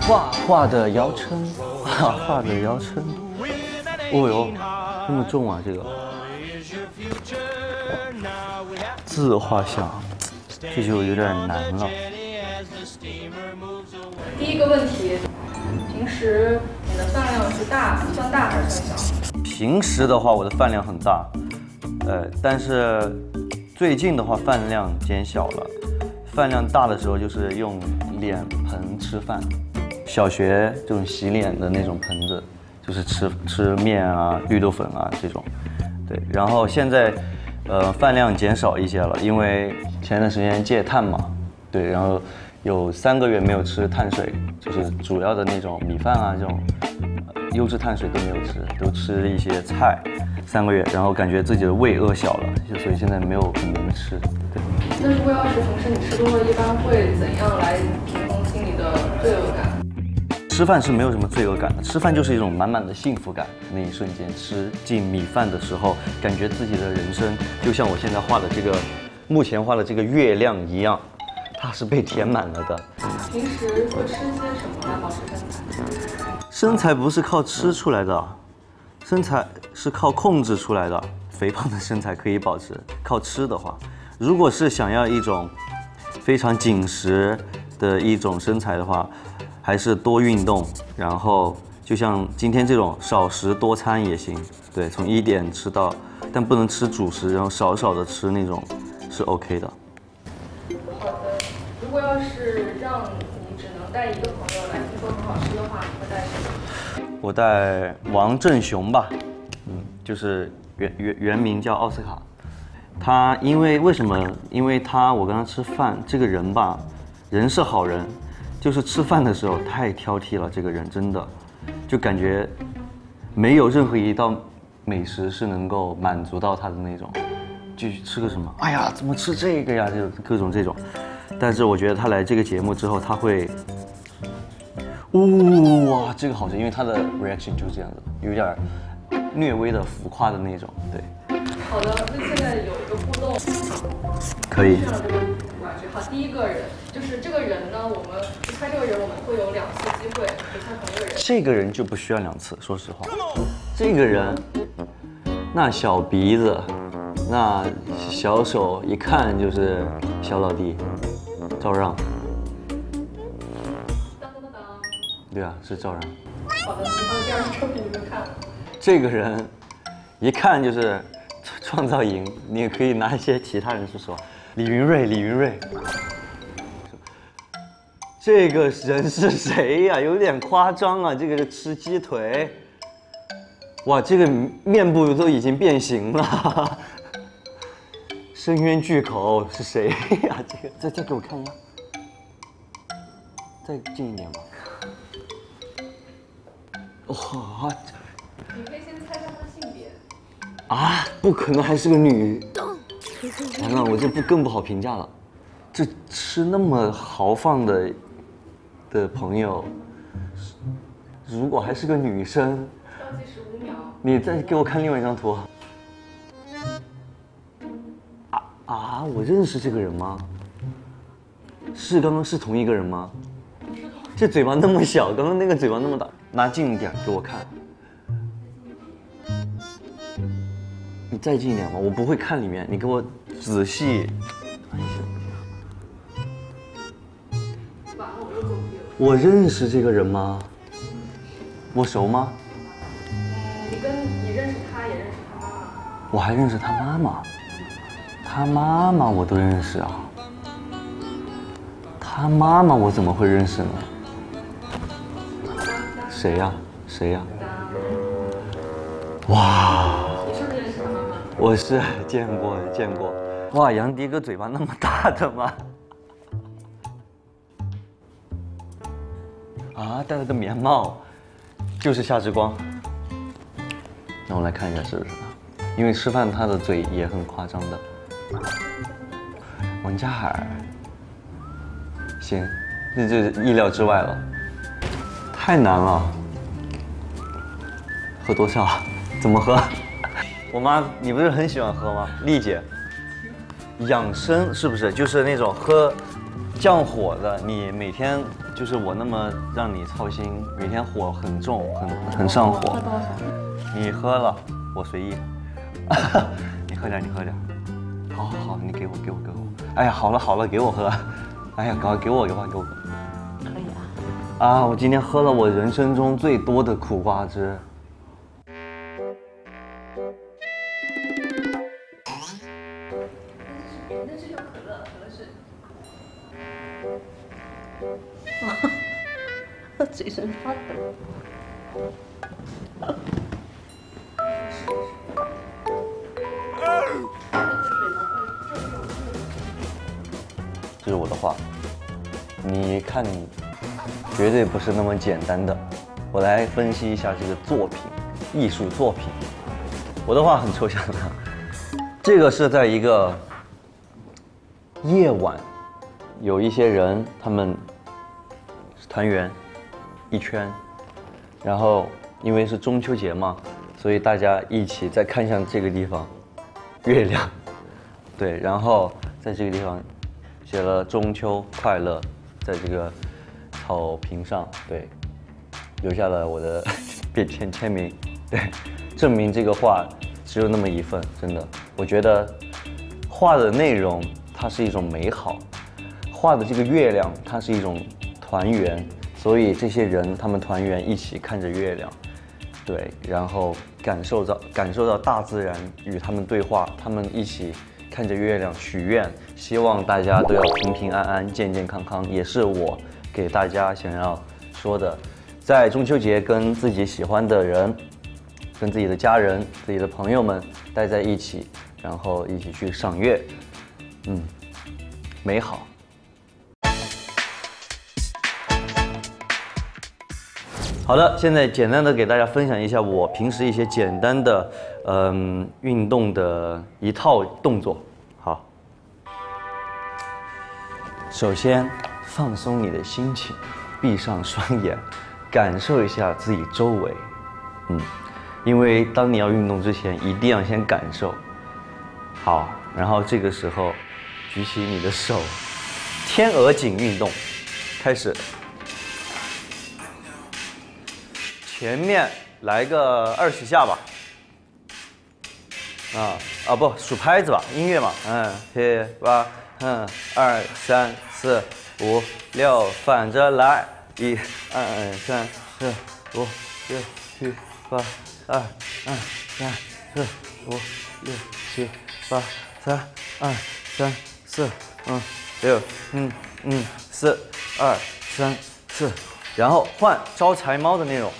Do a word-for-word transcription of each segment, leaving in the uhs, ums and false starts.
画画的摇撑，画画的摇撑。哦呦，那么重啊这个。自画像，这就有点难了。 第一个问题，平时你的饭量是大算大还是算小？ 平时的话，我的饭量很大，呃，但是最近的话饭量减小了。饭量大的时候就是用脸盆吃饭，小学这种洗脸的那种盆子，就是吃吃面啊、绿豆粉啊这种。对，然后现在呃饭量减少一些了，因为前段时间戒碳嘛，对，然后有三个月没有吃碳水，就是主要的那种米饭啊这种。优质碳水都没有吃，都吃一些菜，三个月，然后感觉自己的胃饿小了，所以现在没有很能吃。对。 那如果要是平时你吃多了，一般会怎样来平衡心里的罪恶感？ 吃饭是没有什么罪恶感的，吃饭就是一种满满的幸福感。那一瞬间吃进米饭的时候，感觉自己的人生就像我现在画的这个，目前画的这个月亮一样，它是被填满了的。 平时会吃些什么来保持身材？ 身材不是靠吃出来的，身材是靠控制出来的。肥胖的身材可以保持，靠吃的话，如果是想要一种非常紧实的一种身材的话，还是多运动，然后就像今天这种少食多餐也行。对，从一点吃到，但不能吃主食，然后少少的吃那种是 OK 的。 好的，如果要是让你只能带一个朋友来听说很好吃的话，你会带谁？ 我带王正雄吧，嗯，就是原原原名叫奥斯卡。他因为为什么？因为他我跟他吃饭，这个人吧，人是好人，就是吃饭的时候太挑剔了。这个人真的，就感觉没有任何一道美食是能够满足到他的那种。继续吃个什么？哎呀，怎么吃这个呀？就各种这种。但是我觉得他来这个节目之后，他会。哇，这个好吃，因为他的 reaction 就是这样子，有点略微的浮夸的那种，对。 好的，那现在有一个互动， 可以。 上了这个玩具，好，第一个人就是这个人呢，我们猜这个人我们会有两次机会，可以猜同一个人。 这个人就不需要两次，说实话。这个人，那小鼻子，那小手，一看就是小老弟，赵让。对啊，是赵然。 好的，你放第二个作品你们看。 这个人，一看就是创造营，你也可以拿一些其他人说实话。李云瑞，李云瑞。这个人是谁呀？有点夸张啊！这个是吃鸡腿。哇，这个面部都已经变形了。深渊巨口是谁呀？这个再再给我看一下，再近一点吧。哇！ 你可以先猜猜她的性别。 啊，不可能还是个女。完了，我这不更不好评价了。这吃那么豪放的的朋友，如果还是个女生， 倒计时五秒。 你再给我看另外一张图。啊啊！我认识这个人吗？是刚刚是同一个人吗？这嘴巴那么小，刚刚那个嘴巴那么大，拿近一点给我看。你再近一点吧，我不会看里面，你给我仔细。 完了，我又作弊了。 我认识这个人吗？我熟吗？ 嗯，你跟你认识他，也认识他妈妈。 我还认识他妈妈，他妈妈我都认识啊。他妈妈我怎么会认识呢？谁呀？谁呀？哇！ 你是不是认识他妈妈？ 我是见过见过。哇，杨迪哥嘴巴那么大的吗？啊，戴了个棉帽，就是夏之光。那我来看一下是不是他，因为吃饭他的嘴也很夸张的。王嘉尔，行，那就意料之外了。太难了，喝多少？怎么喝？我妈，你不是很喜欢喝吗？丽姐，养生是不是就是那种喝降火的？你每天就是我那么让你操心，每天火很重，很很上火。 喝多少？ 你喝了，我随意。你喝点，你喝点。好好好，你给我给我给我。哎呀，好了好了，给我喝。哎呀，赶快给我给我给我。 可以啊。 啊，我今天喝了我人生中最多的苦瓜汁。 那是有可乐，可乐是。 嘴唇发抖。 这是我的话，你看你绝对不是那么简单的。我来分析一下这个作品，艺术作品。我的话很抽象的，这个是在一个夜晚，有一些人他们团圆一圈，然后因为是中秋节嘛，所以大家一起再看向这个地方，月亮，对，然后在这个地方写了中秋快乐，在这个草坪上，对，留下了我的便签签名，对，证明这个画只有那么一份，真的，我觉得画的内容它是一种美好，画的这个月亮它是一种团圆，所以这些人他们团圆一起看着月亮，对，然后感受到感受到大自然与他们对话，他们一起看着月亮许愿，希望大家都要平平安安、健健康康，也是我给大家想要说的，在中秋节跟自己喜欢的人、跟自己的家人、自己的朋友们待在一起，然后一起去赏月，嗯，美好。好的，现在简单的给大家分享一下我平时一些简单的嗯运动的一套动作。好，首先放松你的心情，闭上双眼，感受一下自己周围。嗯，因为当你要运动之前，一定要先感受。好，然后这个时候举起你的手，天鹅颈运动，开始。前面来个二十下吧，啊啊不数拍子吧，音乐嘛，嗯七八嗯二三四五六，反着来，一二三四五六七八二二三四五六七八三二三四嗯六嗯嗯四二三四，然后换招财猫的那种。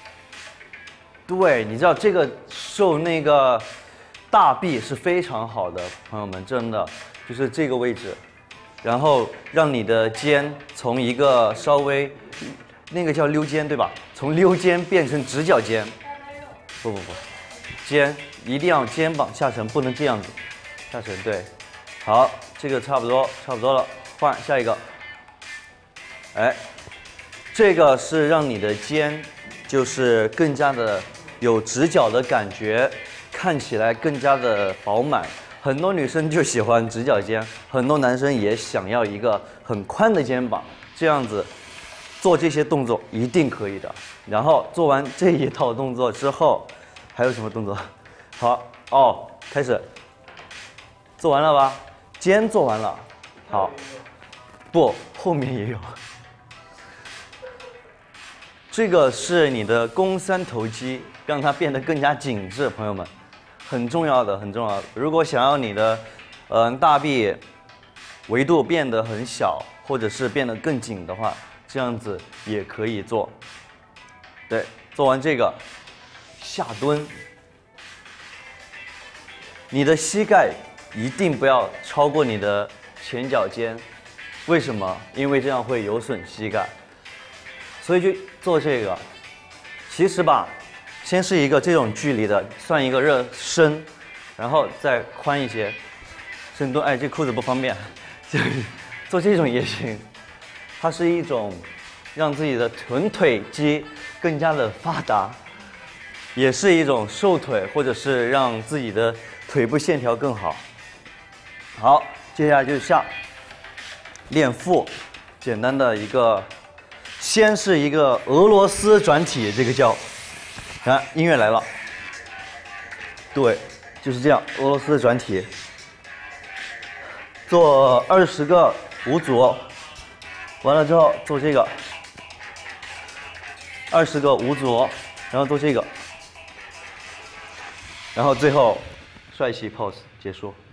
对，你知道这个受那个大臂是非常好的，朋友们，真的就是这个位置，然后让你的肩从一个稍微那个叫溜肩对吧？从溜肩变成直角肩，不不不，肩一定要肩膀下沉，不能这样子下沉。对，好，这个差不多差不多了，换下一个。哎，这个是让你的肩就是更加的有直角的感觉，看起来更加的饱满。很多女生就喜欢直角肩，很多男生也想要一个很宽的肩膀，这样子做这些动作一定可以的。然后做完这一套动作之后，还有什么动作？好哦，开始。做完了吧？肩做完了，好，不，后面也有。这个是你的肱三头肌，让它变得更加紧致，朋友们，很重要的，很重要的。如果想要你的，嗯、呃，大臂维度变得很小，或者是变得更紧的话，这样子也可以做。对，做完这个，下蹲，你的膝盖一定不要超过你的前脚尖，为什么？因为这样会有损膝盖。所以就做这个，其实吧，先是一个这种距离的，算一个热身，然后再宽一些，深蹲。哎，这裤子不方便，做这种也行。它是一种让自己的臀腿肌更加的发达，也是一种瘦腿或者是让自己的腿部线条更好。好，接下来就是下练腹，简单的一个先是一个俄罗斯转体，这个叫，看音乐来了，对，就是这样，俄罗斯的转体，做二十个五组，完了之后做这个，二十个五组，然后做这个，然后最后帅气 pose 结束。